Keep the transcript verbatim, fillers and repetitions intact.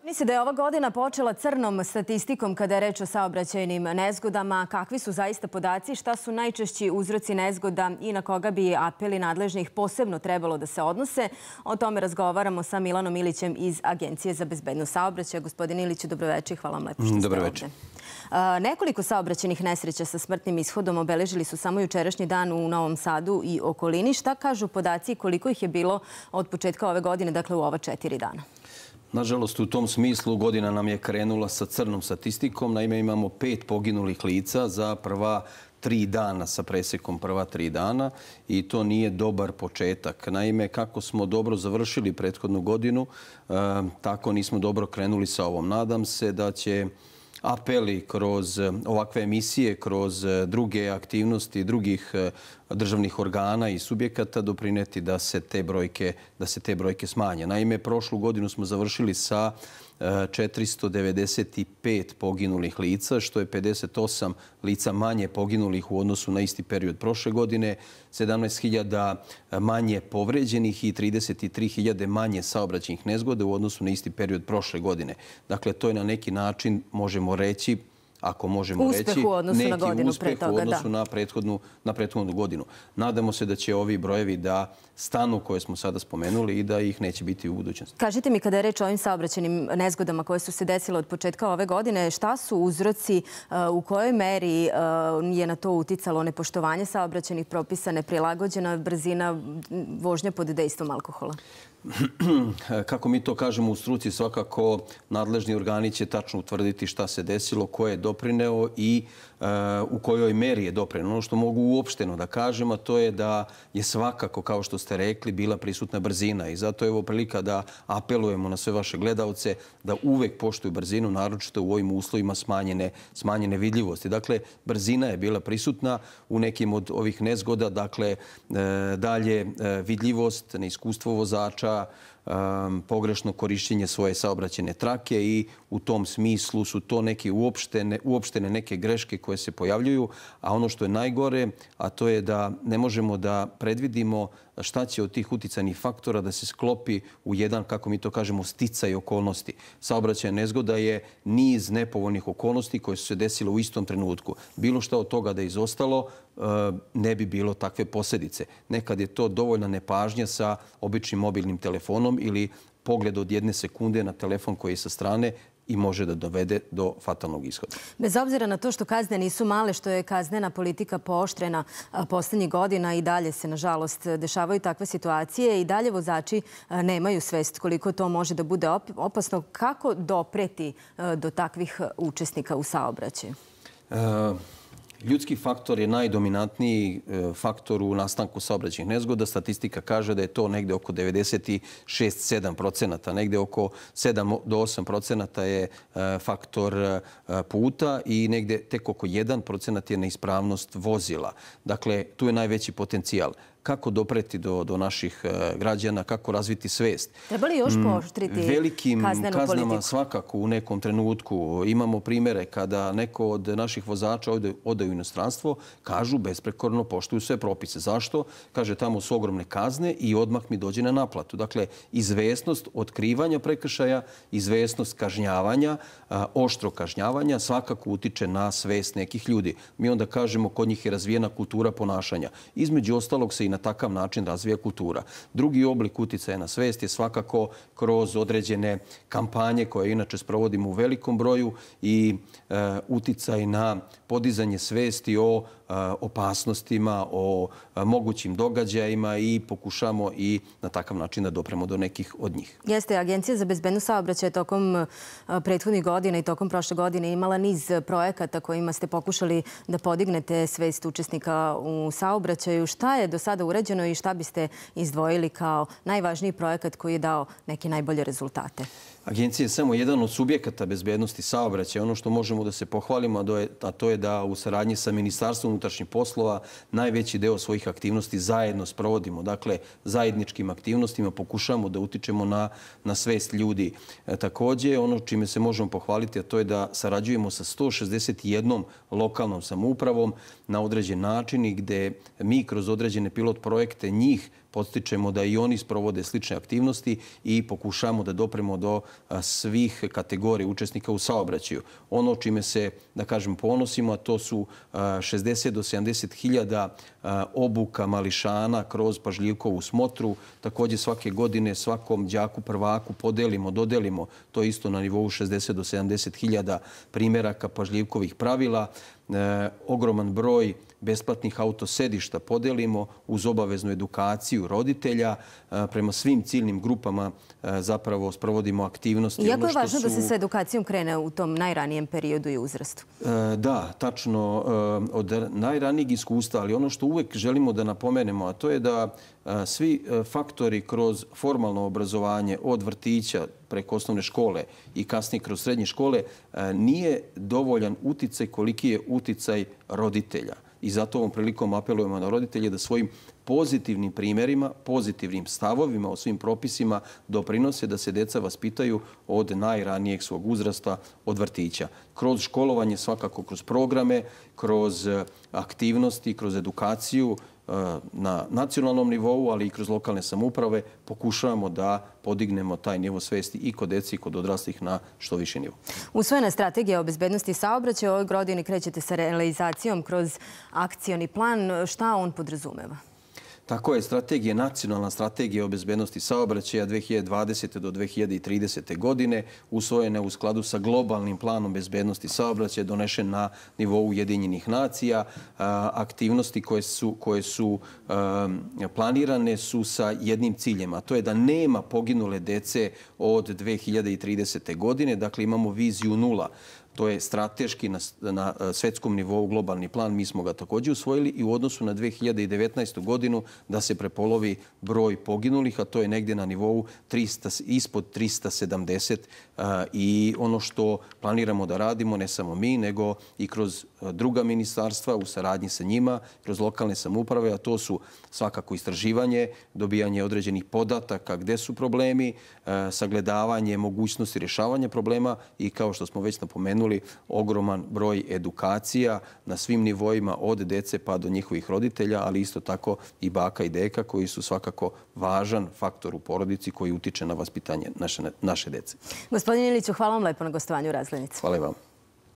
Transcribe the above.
Misli da je ova godina počela crnom statistikom kada je reč o saobraćajnim nezgodama. Kakvi su zaista podaci, šta su najčešći uzroci nezgoda i na koga bi apeli nadležnih posebno trebalo da se odnose? O tome razgovaramo sa Milanom Ilićem iz Agencije za bezbednost saobraćaja. Gospodin Ilić, dobroveče i hvala vam lepo što ste ovde. Nekoliko saobraćajnih nesreća sa smrtnim ishodom obeležili su samo jučerašnji dan u Novom Sadu i okolini. Šta kažu podaci koliko ih je bilo od početka ove godine, dakle u ova četiri dana? Nažalost, u tom smislu godina nam je krenula sa crnom statistikom. Naime, imamo pet poginulih lica za prva tri dana, sa presekom prva tri dana i to nije dobar početak. Naime, kako smo dobro završili prethodnu godinu, tako nismo dobro krenuli sa ovom. Nadam se da će apeli kroz ovakve emisije, kroz druge aktivnosti drugih državnih organa i subjekata doprineti da se te brojke, da se te brojke smanje. Naime, prošlu godinu smo završili sa četiristo devedeset pet poginulih lica, što je pedeset osam lica manje poginulih u odnosu na isti period prošle godine, sedamnaest hiljada manje povređenih i trideset tri hiljade manje saobraćajnih nezgoda u odnosu na isti period prošle godine. Dakle, to je na neki način, možemo reći, ako možemo reći, neki uspeh u odnosu na prethodnu, na prethodnu godinu. Nadamo se da će ovi brojevi da stanu koje smo sada spomenuli i da ih neće biti u budućnosti. Kažite mi, kada je reč o ovim saobraćajnim nezgodama koje su se desile od početka ove godine, šta su uzroci, u kojoj meri je na to uticalo nepoštovanje saobraćajnih propisa, neprilagođena brzina, vožnja pod dejstvom alkohola? Kako mi to kažemo u struci, svakako nadležni organi će tačno utvrditi šta se desilo, ko je doprineo i u kojoj meri je doprineo. Ono što mogu uopšteno da kažem, a to je da je svakako, kao što ste rekli, bila prisutna brzina i zato je ovo prilika da apelujemo na sve vaše gledaoce da uvek poštuju brzinu, naročito u ovim uslovima smanjene, smanjene vidljivosti. Dakle, brzina je bila prisutna u nekim od ovih nezgoda, dakle, dalje vidljivost, neiskustvo vozača, pogrešno korišćenje svoje saobraćajne trake i u tom smislu su to neke uopštene, uopštene neke greške koje se pojavljuju, a ono što je najgore, a to je da ne možemo da predvidimo šta će od tih uticajnih faktora da se sklopi u jedan, kako mi to kažemo, sticaj okolnosti. Saobraćajna nezgoda je niz nepovoljnih okolnosti koje su se desile u istom trenutku. Bilo šta od toga da je izostalo, ne bi bilo takve posljedice. Nekad je to dovoljna nepažnja sa običnim mobilnim telefonom ili pogled od jedne sekunde na telefon koji je sa strane i može da dovede do fatalnog ishoda. Bez obzira na to što kazne nisu male, što je kaznena politika pooštrena poslednjih godina i dalje se, nažalost, dešavaju takve situacije i dalje vozači nemaju svest koliko to može da bude opasno. Kako dopreti do takvih učesnika u saobraćaju? Ljudski faktor je najdominantniji faktor u nastanku saobraćajnih nezgoda. Statistika kaže da je to negde oko devedeset šest do sedam procenata. Negde oko sedam do osam procenata je faktor puta i negde tek oko jedan procenat je neispravnost vozila. Dakle, tu je najveći potencijal. Kako dopreti do, do naših građana, kako razviti svest. Treba li još pooštriti kaznenu politiku? Velikim kaznama svakako u nekom trenutku. Imamo primere kada neko od naših vozača ode u inostranstvo, kažu besprekorno poštuju sve propise. Zašto? Kaže, tamo su ogromne kazne i odmah mi dođe na naplatu. Dakle, izvesnost otkrivanja prekršaja, izvesnost kažnjavanja, oštro kažnjavanja svakako utiče na svest nekih ljudi. Mi onda kažemo kod njih je razvijena kultura ponašanja. Između ostalog se i na takav način razvija kultura. Drugi oblik uticaja na svest je svakako kroz određene kampanje koje inače sprovodimo u velikom broju i uticaj na podizanje svesti o opasnostima, o mogućim događajima i pokušamo i na takav način da dopremo do nekih od njih. Jeste, Agencija za bezbednost saobraćaja tokom prethodnih godina i tokom prošle godine imala niz projekata kojima ste pokušali da podignete svest učesnika u saobraćaju. Šta je do sada urađeno i šta biste izdvojili kao najvažniji projekat koji je dao neke najbolje rezultate? Agencija je samo jedan od subjekata bezbednosti saobraćaja. Ono što možemo da se pohvalimo, a to je da u saradnji sa Ministarstvom unutrašnjih poslova najveći deo svojih aktivnosti zajedno sprovodimo. Dakle, zajedničkim aktivnostima pokušamo da utičemo na, na svest ljudi. E, također, ono čime se možemo pohvaliti, a to je da sarađujemo sa sto šezdeset jednom lokalnom samoupravom na određen način i gde mi kroz određene pilot projekte njih podstičemo da i oni sprovode slične aktivnosti i pokušamo da dopremo do svih kategorija učesnika u saobraćaju. Ono čime se, da kažem, ponosimo, a to su šezdeset do sedamdeset hiljada obuka mališana kroz pažljivkovu smotru. Također svake godine svakom đaku prvaku podelimo, dodelimo to isto na nivou šezdeset do sedamdeset hiljada primjeraka pažljivkovih pravila. E, ogroman broj besplatnih autosedišta podelimo uz obaveznu edukaciju roditelja. E, prema svim ciljnim grupama e, zapravo sprovodimo aktivnosti. Iako je važno su... da se sa edukacijom krene u tom najranijem periodu i uzrastu. E, da, tačno. E, od najranijeg iskustva, ali ono što uvek želimo da napomenemo, a to je da e, svi faktori kroz formalno obrazovanje od vrtića preko osnovne škole i kasnije kroz srednje škole nije dovoljan uticaj koliki je uticaj roditelja. I zato ovom prilikom apelujemo na roditelje da svojim pozitivnim primjerima, pozitivnim stavovima o svim propisima doprinose da se deca vaspitaju od najranijeg svog uzrasta, od vrtića. Kroz školovanje, svakako kroz programe, kroz aktivnosti, kroz edukaciju na nacionalnom nivou, ali i kroz lokalne samouprave pokušavamo da podignemo taj nivo svesti i kod deci i kod odraslih na što više nivo. Usvojena strategija o bezbednosti saobraćaja, ove godine krećete sa realizacijom kroz akcioni plan. Šta on podrazumeva? Tako je, strategija, nacionalna strategija o bezbednosti saobraćaja dve hiljade dvadesete do dve hiljade tridesete godine usvojena je u skladu sa globalnim planom bezbednosti saobraćaja donešen na nivou Ujedinjenih nacija. Aktivnosti koje su, koje su planirane su sa jednim ciljem, a to je da nema poginule dece od dve hiljade tridesete godine. Dakle, imamo viziju nula. To je strateški na, na svetskom nivou globalni plan. Mi smo ga također usvojili i u odnosu na dve hiljade devetnaestu godinu da se prepolovi broj poginulih, a to je negdje na nivou trista, ispod trista sedamdeset. I ono što planiramo da radimo, ne samo mi, nego i kroz druga ministarstva u saradnji sa njima, kroz lokalne samouprave, a to su svakako istraživanje, dobijanje određenih podataka gde su problemi, sagledavanje mogućnosti rješavanja problema i kao što smo već napomenuli, ogroman broj edukacija na svim nivoima od dece pa do njihovih roditelja, ali isto tako i baka i deka koji su svakako važan faktor u porodici koji utiče na vaspitanje naše, naše dece. Gospodin Iliću, hvala vam lepo na gostovanju u Razglednici. Hvala i vam.